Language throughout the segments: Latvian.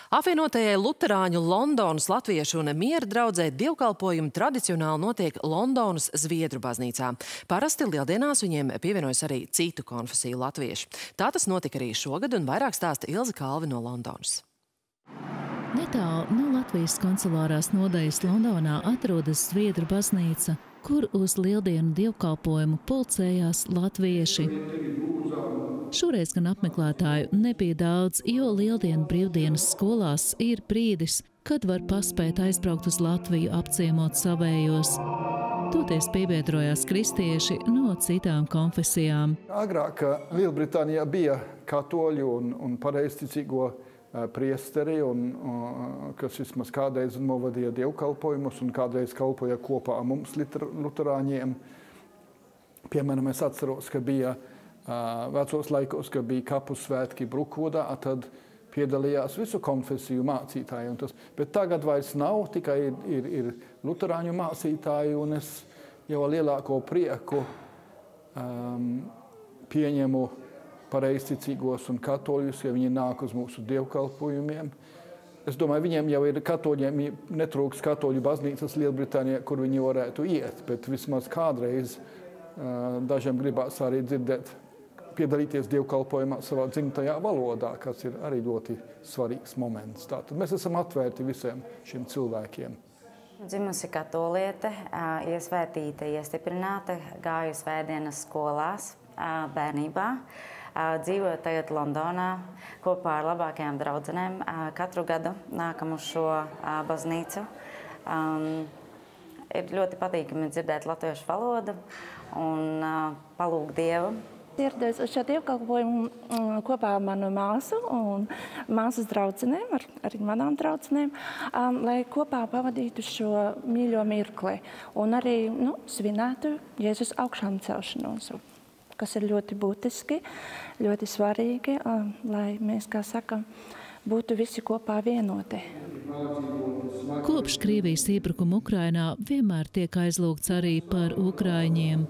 Apvienotajai luterāņu Londonas latviešu un miera draudzē dievkalpojumi tradicionāli notiek Londonas Zviedru baznīcā. Parasti lieldienās viņiem pievienojas arī citu konfesiju latvieši. Tā tas notika arī šogad, un vairāk stāsta Ilze Kalve no Londonas. Netālu no Latvijas konsulārās nodaļas Londonā atrodas Zviedru baznīca, kur uz lieldienu dievkalpojumu pulcējās latvieši. Šoreiz gan apmeklētāju nebija daudz, jo lieldienu brīvdienas skolās ir brīdis, kad var paspēt aizbraukt uz Latviju apciemot savējos. Toties piebiedrojās kristieši no citām konfesijām. Agrāk Lielbritānijā bija katoļu un pareizticīgo priesteri, kas vismaz kādreiz novadīja dievkalpojumus un kādreiz kalpoja kopā ar mums luterāņiem. Piemēram, es atceros, ka bija vecos laikos, kad bija kapu svētki Brukvodā, tad piedalījās visu konfesiju mācītāji. Bet tagad vairs nav, tikai ir luterāņu mācītāji, un es jau ar lielāko prieku pieņemu pareizticīgos un katoļus, ja viņi nāk uz mūsu dievkalpojumiem. Es domāju, viņiem jau ir katoļiem, netrūks katoļu baznīcas Lielbritānijā, kur viņi varētu iet, bet vismaz kādreiz dažiem gribās arī dzirdēt, piedalīties dievkalpojumā savā dzimtajā valodā, kas ir arī ļoti svarīgs moments. Tātad mēs esam atvērti visiem šiem cilvēkiem. Dzimusi katoliete, iesvētīta, iestiprināta, gāju svētdienas skolās bērnībā. Dzīvoju tagad Londonā kopā ar labākajām draudzenēm. Katru gadu nākam uz šo baznīcu. Ir ļoti patīkami dzirdēt latviešu valodu un palūgt Dievu. Ierados uz šo dievkalpojumu kopā ar manu māsu un māsas draudzenēm, arī manām draudzenēm, lai kopā pavadītu šo mīļo mirkli un arī svinētu Jēzus augšām celšanos, kas ir ļoti būtiski, ļoti svarīgi, lai mēs, kā saka, būtu visi kopā vienoti. Kopš Krievijas iebrukuma Ukrainā vienmēr tiek aizlūgts arī par ukraiņiem.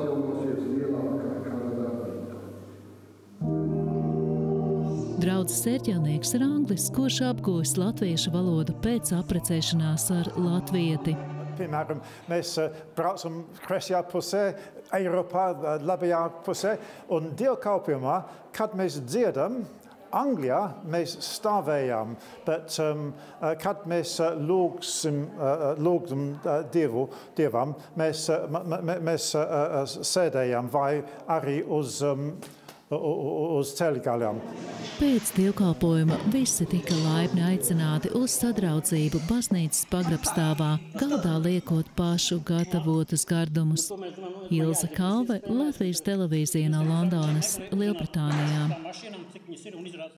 Draudzes ērģelnieks ir anglis, kurš apgūst latviešu valodu pēc apprecēšanās ar latvieti. Piemēram, mēs braucam kreisajā pusē, Eiropā, labajā pusē, un dievkalpojumā, kad mēs dziedam, Anglijā mēs stāvējām, bet kad mēs lūgtum Dievam, mēs sēdējām vai arī uz ceļgalām. Pēc dievkalpojuma visi tika laipni aicināti uz sadraudzību baznīcas pagrabstāvā, galdā liekot pašu gatavotus gardumus. Ilze Kalve, Latvijas televīzija no Londonas, Lielbritānijā.